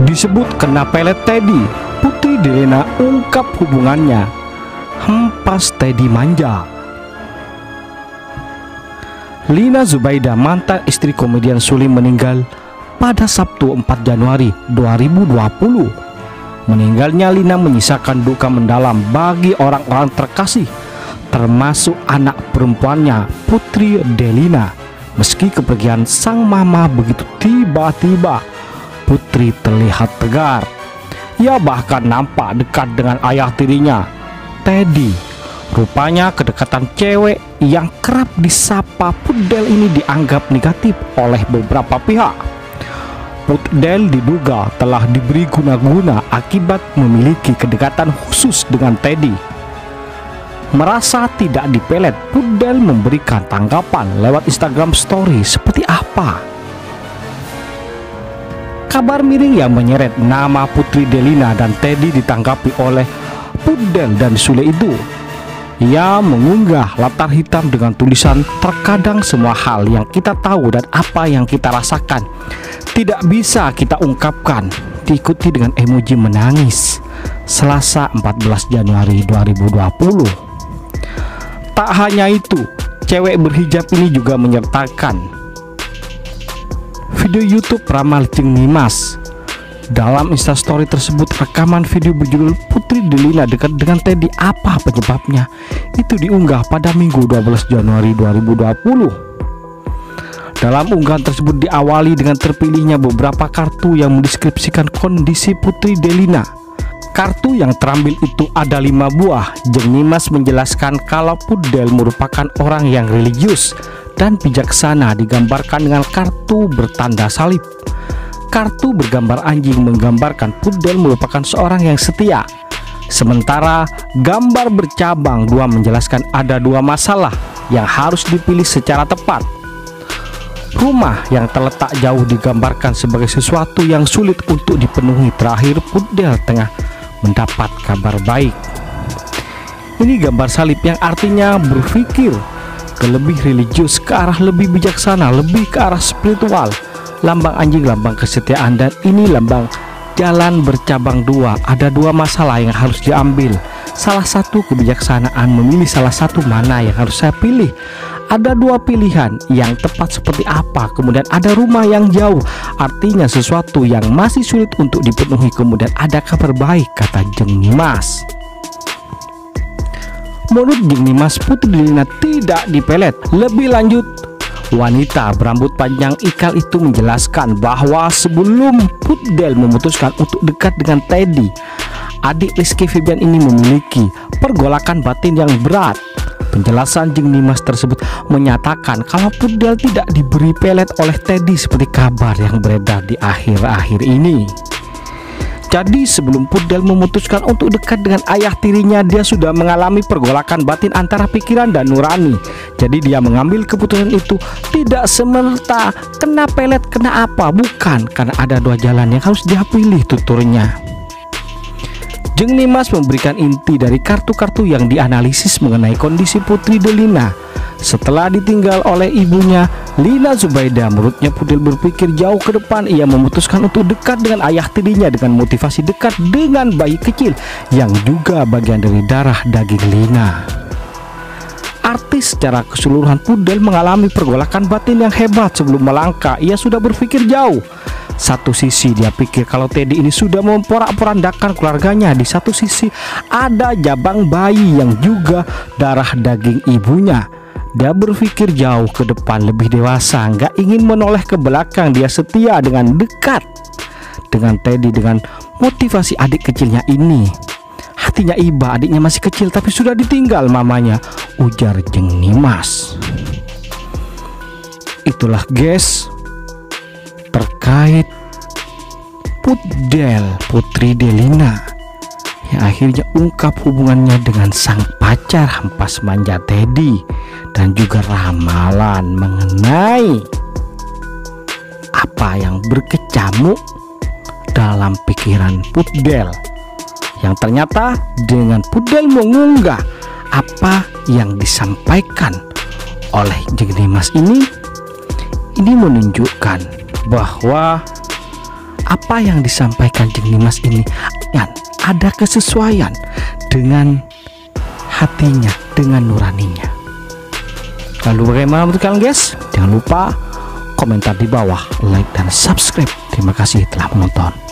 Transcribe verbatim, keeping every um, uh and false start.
disebut kena pelet Teddy, Putri Delina ungkap hubungannya. Hempas Teddy manja. Lina Zubaida, mantan istri komedian Sulim, meninggal pada Sabtu empat Januari dua ribu dua puluh. Meninggalnya Lina menyisakan duka mendalam bagi orang-orang terkasih, termasuk anak perempuannya Putri Delina. Meski kepergian sang mama begitu tiba-tiba, Putri terlihat tegar. Ia bahkan nampak dekat dengan ayah tirinya, Teddy. Rupanya kedekatan cewek yang kerap disapa Pudel ini dianggap negatif oleh beberapa pihak. Pudel diduga telah diberi guna-guna akibat memiliki kedekatan khusus dengan Teddy. Merasa tidak dipelet, Pudel memberikan tanggapan lewat Instagram Story seperti apa. Kabar miring yang menyeret nama Putri Delina dan Teddy ditanggapi oleh Pudel dan Sule itu. Ia mengunggah latar hitam dengan tulisan, "Terkadang semua hal yang kita tahu dan apa yang kita rasakan tidak bisa kita ungkapkan." Diikuti dengan emoji menangis. Selasa empat belas Januari dua ribu dua puluh. Tak hanya itu, cewek berhijab ini juga menyertakan video YouTube ramal Jeng Nimas. Dalam Instastory tersebut, rekaman video berjudul "Putri Delina dekat dengan Teddy, apa penyebabnya?" itu diunggah pada Minggu dua belas Januari dua ribu dua puluh. Dalam unggahan tersebut diawali dengan terpilihnya beberapa kartu yang mendeskripsikan kondisi Putri Delina. Kartu yang terambil itu ada lima buah. Jeng Nimas menjelaskan kalau Pudel merupakan orang yang religius dan bijaksana, digambarkan dengan kartu bertanda salib. Kartu bergambar anjing menggambarkan Pudel merupakan seorang yang setia. Sementara gambar bercabang dua menjelaskan ada dua masalah yang harus dipilih secara tepat. Rumah yang terletak jauh digambarkan sebagai sesuatu yang sulit untuk dipenuhi. Terakhir, Pudel tengah mendapat kabar baik. Ini gambar salib yang artinya berpikir ke lebih religius, ke arah lebih bijaksana, lebih ke arah spiritual. Lambang anjing lambang kesetiaan, dan ini lambang jalan bercabang dua. Ada dua masalah yang harus diambil. Salah satu kebijaksanaan memilih salah satu mana yang harus saya pilih. Ada dua pilihan yang tepat seperti apa. Kemudian ada rumah yang jauh, artinya sesuatu yang masih sulit untuk dipenuhi. Kemudian ada kabar baik, kata Jeng Nimas. Menurut Jeng Nimas, Putri Delina tidak dipelet. Lebih lanjut, wanita berambut panjang ikal itu menjelaskan bahwa sebelum Pudel memutuskan untuk dekat dengan Teddy, adik Rizky Febian ini memiliki pergolakan batin yang berat. Penjelasan Jeng Nimas tersebut menyatakan kalau Pudel tidak diberi pelet oleh Teddy seperti kabar yang beredar di akhir-akhir ini. Jadi sebelum Pudel memutuskan untuk dekat dengan ayah tirinya, dia sudah mengalami pergolakan batin antara pikiran dan nurani. Jadi dia mengambil keputusan itu tidak semerta kena pelet kena apa, bukan, karena ada dua jalan yang harus dia pilih, tuturnya. Jeng Nimas memberikan inti dari kartu-kartu yang dianalisis mengenai kondisi Putri Delina. Setelah ditinggal oleh ibunya, Lina Zubaida, menurutnya Pudel berpikir jauh ke depan. Ia memutuskan untuk dekat dengan ayah tirinya dengan motivasi dekat dengan bayi kecil yang juga bagian dari darah daging Lina. Artis secara keseluruhan, Pudel mengalami pergolakan batin yang hebat. Sebelum melangkah, ia sudah berpikir jauh. Satu sisi dia pikir kalau Teddy ini sudah memporak-porandakan keluarganya. Di satu sisi ada jabang bayi yang juga darah daging ibunya. Dia berpikir jauh ke depan, lebih dewasa, nggak ingin menoleh ke belakang. Dia setia dengan dekat dengan Teddy dengan motivasi adik kecilnya ini. Hatinya iba, adiknya masih kecil tapi sudah ditinggal mamanya, ujar Jeng Nimas. Itulah guys terkait Pudel Putri Delina yang akhirnya ungkap hubungannya dengan sang pacar hempas manja Teddy, dan juga ramalan mengenai apa yang berkecamuk dalam pikiran Pudel, yang ternyata dengan Pudel mengunggah apa yang disampaikan oleh Jeng Nimas ini, ini menunjukkan bahwa apa yang disampaikan Jeng Dimas ini ada kesesuaian dengan hatinya, dengan nuraninya. Lalu bagaimana menurut kalian guys? Jangan lupa komentar di bawah, like dan subscribe. Terima kasih telah menonton.